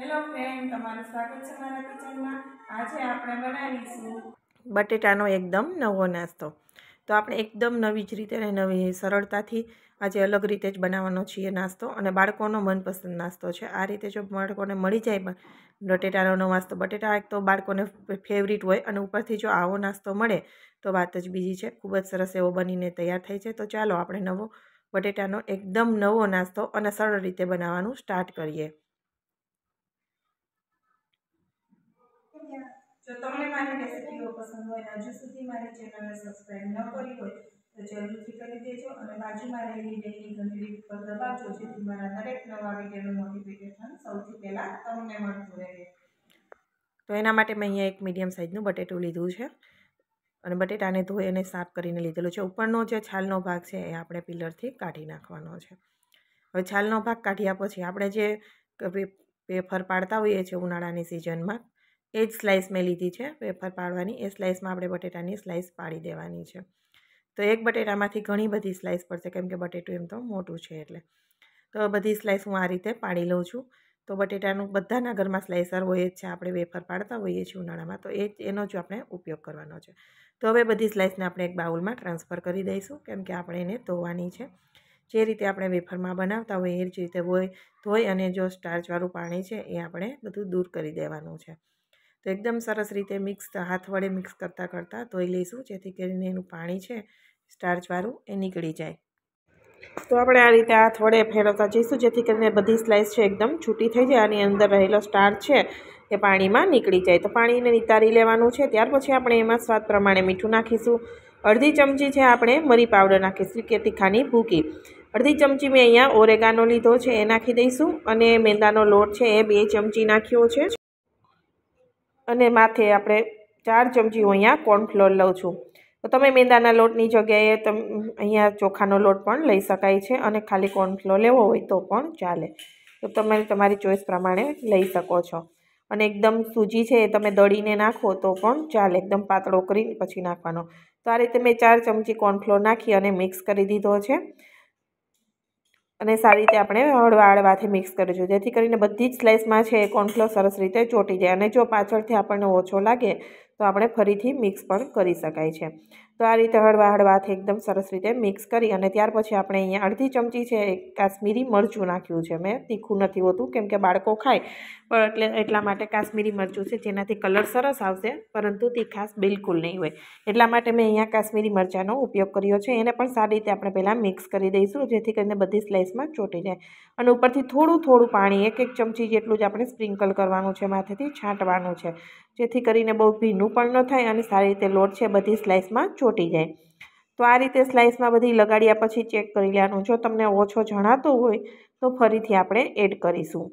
Hello friend, તમારું સ્વાગત છે મારા કિચનમાં। આજે આપણે બનાવીશું બટેટાનો એકદમ નવો નાસ્તો। તો આપણે એકદમ નવી જ રીતે અને નવી સરળતાથી આજે અલગ રીતે જ બનાવવાનો છીએ નાસ્તો, અને બાળકોનો મનપસંદ નાસ્તો છે। આ રીતે જો બાળકોને મળી જાય બટેટાનો નવો નાસ્તો, બટેટા એક તો બાળકોને ફેવરિટ હોય, અને ઉપરથી જો આવો નાસ્તો મળે તો વાત જ બીજી છે। ખૂબ જ સરસ એવો બનીને તૈયાર થાય છે। તો ચાલો આપણે નવો બટેટાનો એકદમ નવો નાસ્તો અને સરળ રીતે બનાવવાનું સ્ટાર્ટ કરીએ। જો તમને મારી રેસિપીઓ પસંદ હોય અને હજુ સુધી મારી ચેનલને સબસ્ક્રાઇબ ન કરી હોય તો જરૂરથી કરી દેજો, અને બાજુમાં રહેલી બેલની ઘંટડી પર દબાવજો, જેથી મારા દરેક નવા વિડીયોનું નોટિફિકેશન સૌથી પહેલાં તમને મળતું રહે। તો એના માટે મેં અહીંયા એક મીડિયમ સાઇઝનું બટેટું લીધું છે, અને બટેટાને ધોઈ અને સાફ કરીને લીધેલું છે। ઉપરનો જે છાલનો ભાગ છે એ આપણે પિલરથી કાઢી નાખવાનો છે। હવે છાલનો ભાગ કાઢ્યા પછી આપણે જે વેફર પાડતા હોઈએ છીએ ઉનાળાની સિઝનમાં, એ જ સ્લાઇસ મેં લીધી છે વેફર પાડવાની। એ સ્લાઇસમાં આપણે બટેટાની સ્લાઇસ પાડી દેવાની છે। તો એક બટેટામાંથી ઘણી બધી સ્લાઇસ પડશે, કેમ કે બટેટું એમ તો મોટું છે એટલે। તો બધી સ્લાઇસ હું આ રીતે પાડી લઉં છું। તો બટેટાનું બધાના ઘરમાં સ્લાઇસર હોય જ છે, આપણે વેફર પાડતા હોઈએ છીએ ઉનાળામાં, તો એનો જ આપણે ઉપયોગ કરવાનો છે। તો હવે બધી સ્લાઇસને આપણે એક બાઉલમાં ટ્રાન્સફર કરી દઈશું, કેમ કે આપણે એને ધોવાની છે। જે રીતે આપણે વેફરમાં બનાવતા હોઈએ એ જ રીતે ધોઈ અને જો સ્ટાર્ચવાળું પાણી છે એ આપણે બધું દૂર કરી દેવાનું છે। તો એકદમ સરસ રીતે હાથ વડે મિક્સ કરતાં ધોઈ લઈશું, જેથી કરીને એનું પાણી છે સ્ટાર્ચવાળું એ નીકળી જાય। તો આપણે આ રીતે હાથ વડે ફેરવતા જઈશું, જેથી કરીને બધી સ્લાઇસ છે એકદમ છૂટી થઈ જાય, આની અંદર રહેલો સ્ટાર્ચ છે એ પાણીમાં નીકળી જાય। તો પાણીને નિતારી લેવાનું છે। ત્યાર પછી આપણે એમાં સ્વાદ પ્રમાણે મીઠું નાખીશું। અડધી ચમચી છે આપણે મરી પાવડર નાખીશું કે તીખાની ભૂકી। અડધી ચમચી મેં અહીંયા ઓરેગાનો લીધો છે એ નાખી દઈશું, અને મેંદાનો લોટ છે એ 2 ચમચી નાખ્યો છે, અને માથે આપણે 4 ચમચી હું અહીંયા કોર્નફ્લોર લઉં છું। તો તમે મેંદાના લોટની જગ્યાએ અહીંયા ચોખાનો લોટ પણ લઈ શકાય છે, અને ખાલી કોર્નફ્લોર લેવો હોય તો પણ ચાલે। તો તમે તમારી ચોઈસ પ્રમાણે લઈ શકો છો। અને એકદમ સૂજી છે એ તમે દળીને નાખો તો પણ ચાલે, એકદમ પાતળો કરીને પછી નાખવાનો। તો આ રીતે મેં 4 ચમચી કોર્નફ્લોર નાખી અને મિક્સ કરી દીધો છે, અને સારી રીતે આપણે હળવાથી મિક્સ કરીશું, જેથી કરીને બધી જ સ્લાઇસમાં છે એ કોર્નફ્લોર સરસ રીતે ચોંટી જાય। અને જો પાછળથી આપણને ઓછો લાગે તો આપણે ફરીથી મિક્સ પણ કરી શકાય છે। તો આ રીતે હળવાથી એકદમ સરસ રીતે મિક્સ કરી, અને ત્યાર પછી આપણે અહીંયા અડધી ચમચી છે કાશ્મીરી મરચું નાખ્યું છે। મેં તીખું નથી હોતું, કેમ કે બાળકો ખાય પણ એટલા માટે કાશ્મીરી મરચું છે, જેનાથી કલર સરસ આવશે, પરંતુ તીખાશ બિલકુલ નહીં હોય, એટલા માટે મેં અહીંયા કાશ્મીરી મરચાંનો ઉપયોગ કર્યો છે। એને પણ સારી રીતે આપણે પહેલાં મિક્સ કરી દઈશું, જેથી કરીને બધી સ્લાઇસમાં ચોંટી જાય। અને ઉપરથી થોડું પાણી 1 ચમચી જેટલું જ આપણે સ્પ્રિંકલ કરવાનું છે, માથેથી છાંટવાનું છે, જેથી કરીને બહુ ભીનું પણ ન થાય અને સારી રીતે લોટ છે બધી સ્લાઇસમાં ચોંટી જાય। તો આ રીતે સ્લાઇસમાં બધી લગાડ્યા પછી ચેક કરી લેવાનું। જો તમને ઓછો જણાતો હોય તો ફરીથી આપણે એડ કરીશું।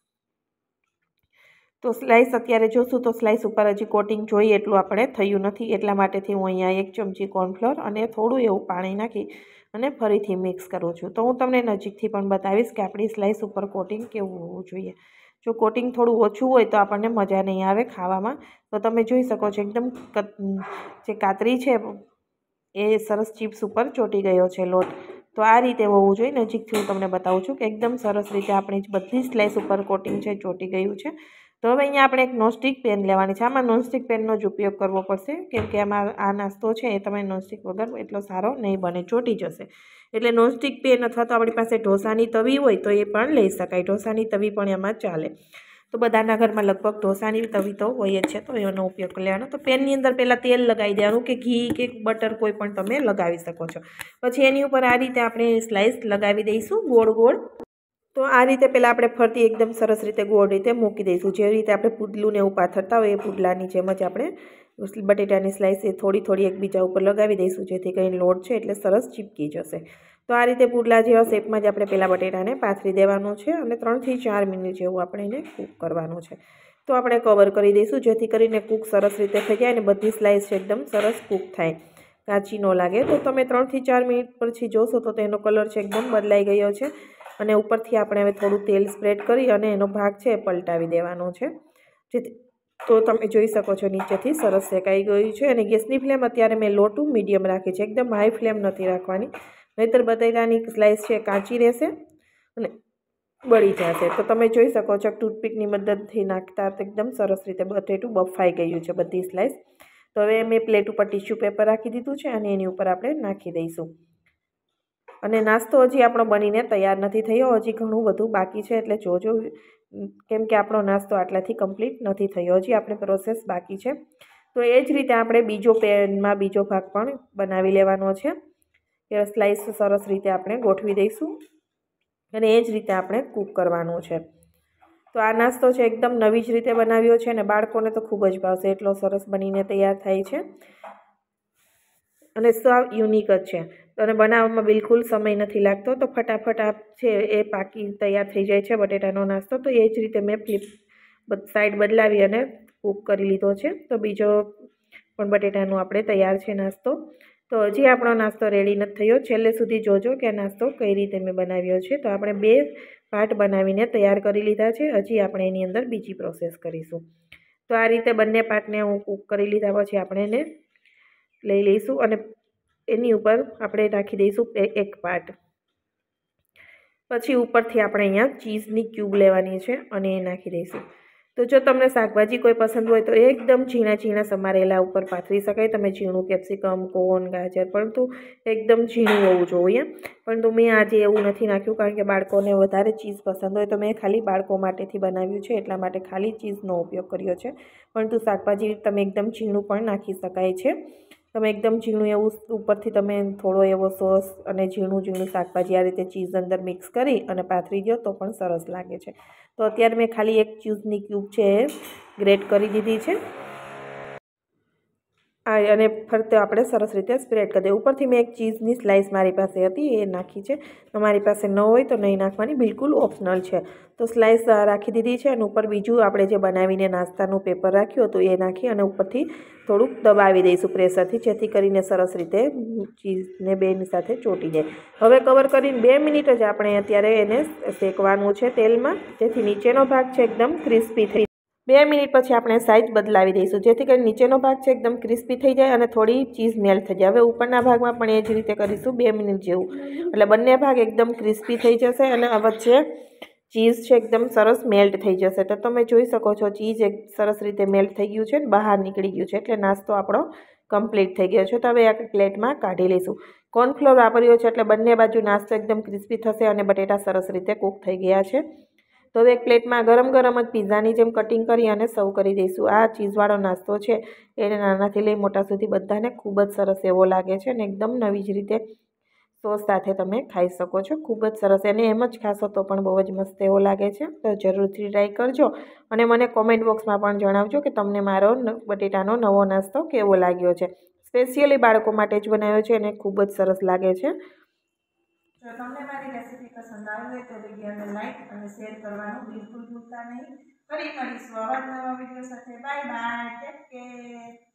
તો સ્લાઇસ અત્યારે જોશું તો સ્લાઇસ ઉપર હજી કોટિંગ જોઈએ એટલું આપણે થયું નથી, એટલા માટેથી હું અહીંયા 1 ચમચી કોર્નફ્લોર અને થોડું એવું પાણી નાખી અને ફરીથી મિક્સ કરું છું। તો હું તમને નજીકથી પણ બતાવીશ કે આપણી સ્લાઇસ ઉપર કોટિંગ કેવું હોવું જોઈએ। જો કોટિંગ થોડું ઓછું હોય તો આપણને મજા નહીં આવે ખાવામાં। તો તમે જોઈ શકો છો એકદમ જે કાતરી છે એ સરસ ચિપ્સ ઉપર ચોંટી ગયો છે લોટ। તો આ રીતે હોવું જોઈએ। નજીકથી હું તમને બતાવું છું કે એકદમ સરસ રીતે આપણી બધી સ્લાઇસ ઉપર કોટિંગ છે ચોંટી ગયું છે। તો હવે અહીંયા આપણે એક નોનસ્ટિક પેન લેવાની છે। આમાં નોનસ્ટિક પેનનો જ ઉપયોગ કરવો પડશે, કેમ કે આમાં આ નાસ્તો છે એ તમે નોનસ્ટિક વગર એટલો સારો નહીં બને, ચોંટી જશે। એટલે નોનસ્ટિક પેન અથવા તો આપણી પાસે ઢોસાની તવી હોય તો એ પણ લઈ શકાય, ઢોસાની તવી પણ એમાં ચાલે। તો બધાના ઘરમાં લગભગ ઢોસાની તવી તો હોય જ છે, તો એનો ઉપયોગ કરી લેવાનો। તો પેનની અંદર પહેલાં તેલ લગાવી દેવાનું, કે ઘી કે બટર કોઈ પણ તમે લગાવી શકો છો। પછી એની ઉપર આ રીતે આપણે સ્લાઇસ લગાવી દઈશું ગોળ। તો આ રીતે પહેલાં આપણે ફરતી એકદમ સરસ રીતે ગોળ રીતે મૂકી દઈશું। જે રીતે આપણે પુડલું ને એવું પાથરતા હોય એ પુડલાની જેમ જ આપણે બટેટાની સ્લાઇસ એ થોડી એકબીજા ઉપર લગાવી દઈશું, જેથી કરીને લોટ છે એટલે સરસ ચીપકી જશે। તો આ રીતે પુડલા જેવા શેપમાં જ આપણે પહેલાં બટેટાને પાથરી દેવાનું છે, અને 3 થી 4 મિનિટ જેવું આપણે એને કૂક કરવાનું છે। તો આપણે કવર કરી દઈશું, જેથી કરીને કૂક સરસ રીતે થઈ જાય અને બધી સ્લાઇસ એકદમ સરસ કૂક થાય, કાચી ન લાગે। તો તમે 3 થી 4 મિનિટ પછી જોશો તો તેનો કલર છે એકદમ બદલાઈ ગયો છે, અને ઉપરથી આપણે હવે થોડું તેલ સ્પ્રેડ કરી અને એનો ભાગ છે પલટાવી દેવાનો છે। તો તમે જોઈ શકો છો નીચેથી સરસ શેકાઈ ગયું છે। અને ગેસની ફ્લેમ અત્યારે મેં લો ટુ મીડિયમ રાખી છે, એકદમ હાઈ ફ્લેમ નથી રાખવાની, નહીંતર બટેટાની સ્લાઇસ છે કાચી રહેશે અને બળી જશે। તો તમે જોઈ શકો છો ટૂથપીકની મદદથી નાખતા તો એકદમ સરસ રીતે બટેટું બફાઈ ગયું છે બધી સ્લાઇસ। તો હવે મેં પ્લેટ ઉપર ટીશ્યુ પેપર રાખી દીધું છે અને એની ઉપર આપણે નાખી દઈશું। અને નાસ્તો હજી આપણો બનીને તૈયાર નથી થયો, હજી ઘણું બધું બાકી છે, એટલે જોજો, કેમ કે આપણો નાસ્તો આટલાથી કમ્પ્લીટ નથી થયો, હજી આપણે પ્રોસેસ બાકી છે। તો એ જ રીતે આપણે બીજો પેનમાં બીજો ભાગ પણ બનાવી લેવાનો છે, કે સ્લાઇસ સરસ રીતે આપણે ગોઠવી દઈશું અને એ જ રીતે આપણે કૂક કરવાનું છે। તો આ નાસ્તો છે એકદમ નવી જ રીતે બનાવ્યો છે અને બાળકોને તો ખૂબ જ ભાવશે, એટલો સરસ બનીને તૈયાર થાય છે અને સાવ યુનિક જ છે। અને બનાવવામાં બિલકુલ સમય નથી લાગતો, તો ફટાફટ આ છે એ પાકી તૈયાર થઈ જાય છે બટેટાનો નાસ્તો। તો એ જ રીતે મેં સાઈડ બદલાવી અને કૂક કરી લીધો છે। તો બીજો પણ બટેટાનો આપણે તૈયાર છે નાસ્તો। તો હજી આપણો નાસ્તો રેડી નથી થયો, છેલ્લે સુધી જોજો કે આ નાસ્તો કઈ રીતે મેં બનાવ્યો છે। તો આપણે 2 પાર્ટ બનાવીને તૈયાર કરી લીધા છે, હજી આપણે એની અંદર બીજી પ્રોસેસ કરીશું। તો આ રીતે બંને પાર્ટને હું કૂક કરી લીધા પછી આપણે એને લઈ લઈશું અને એની ઉપર આપણે નાખી દઈશું એક પાર્ટ। પછી ઉપરથી આપણે અહીંયા ચીઝની ક્યુબ લેવાની છે અને એ નાખી દઈશું। તો જો તમને શાકભાજી કોઈ પસંદ હોય તો એકદમ ઝીણા ઝીણા સમારેલા ઉપર પાથરી શકાય, તમે ઝીણું કેપ્સિકમ, કોર્ન, ગાજર, પરંતુ એકદમ ઝીણું હોવું જોઈએ। પરંતુ મેં આજે એવું નથી નાખ્યું, કારણ કે બાળકોને વધારે ચીઝ પસંદ હોય, તો મેં ખાલી બાળકો માટેથી બનાવ્યું છે, એટલા માટે ખાલી ચીઝનો ઉપયોગ કર્યો છે। પરંતુ શાકભાજી તમે એકદમ ઝીણું પણ નાખી શકાય છે, તમે એકદમ ઝીણું એવું ઉપરથી તમે થોડો એવો સોસ અને ઝીણું ઝીણું શાકભાજી આ રીતે ચીઝ અંદર મિક્સ કરી અને પાથરી દો તો પણ સરસ લાગે છે। તો અત્યારે મેં ખાલી એક ચીઝની ક્યુબ છે એ ગ્રેટ કરી દીધી છે અને ફરતે આપણે સરસ રીતે સ્પ્રેડ કરી દઈએ। ઉપરથી મેં એક ચીઝની સ્લાઇસ મારી પાસે હતી એ નાખી છે, તમારી પાસે ન હોય તો નહીં નાખવાની, બિલકુલ ઓપ્શનલ છે। તો સ્લાઇસ રાખી દીધી છે અને ઉપર બીજું આપણે જે બનાવીને નાસ્તાનું પેપર રાખ્યું હતું એ નાખી અને ઉપરથી થોડુંક દબાવી દઈશું પ્રેશરથી, જેથી કરીને સરસ રીતે ચીઝને બેની સાથે ચોંટી જાય। હવે કવર કરીને 2 મિનિટ જ આપણે અત્યારે એને શેકવાનું છે તેલમાં, જેથી નીચેનો ભાગ છે એકદમ ક્રિસ્પી થઈ। 2 મિનિટ પછી આપણે સાઈઝ બદલાવી દઈશું, જેથી કરીને નીચેનો ભાગ છે એકદમ ક્રિસ્પી થઈ જાય અને થોડી ચીઝ મેલ્ટ થઈ જાય। હવે ઉપરના ભાગમાં પણ એ જ રીતે કરીશું 2 મિનિટ જેવું, એટલે બંને ભાગ એકદમ ક્રિસ્પી થઈ જશે અને વચ્ચે ચીઝ છે એકદમ સરસ મેલ્ટ થઈ જશે। તો તમે જોઈ શકો છો ચીઝ એક સરસ રીતે મેલ્ટ થઈ ગયું છે ને બહાર નીકળી ગયું છે, એટલે નાસ્તો આપણો કમ્પ્લીટ થઈ ગયો છે। તો હવે આપણે પ્લેટમાં કાઢી લઈશું। કોર્નફ્લોર વાપર્યો છે એટલે બંને બાજુ નાસ્તો એકદમ ક્રિસ્પી થશે અને બટેટા સરસ રીતે કૂક થઈ ગયા છે। તો હવે એક પ્લેટમાં ગરમ ગરમ જ પિઝાની જેમ કટિંગ કરી અને સર્વ કરી દઈશું। આ ચીઝવાળો નાસ્તો છે એને નાનાથી લઈ મોટા સુધી બધાને ખૂબ જ સરસ એવો લાગે છે અને એકદમ નવી જ રીતે સોસ સાથે તમે ખાઈ શકો છો, ખૂબ જ સરસ। એને એમ જ ખાશો તો પણ બહુ જ મસ્ત એવો લાગે છે। તો જરૂરથી ટ્રાય કરજો અને મને કોમેન્ટ બોક્સમાં પણ જણાવજો કે તમને મારો બટેટાનો નવો નાસ્તો કેવો લાગ્યો છે। સ્પેશિયલી બાળકો માટે જ બનાવ્યો છે અને ખૂબ જ સરસ લાગે છે। જો તમને મારી રેસીપી પસંદ આવી હોય તો વિડીયોને લાઈક અને શેર કરવાનું બિલકુલ ભૂલતા નહીં। ફરી મળીશું આવા નવા વિડીયો સાથે। Bye bye, take care.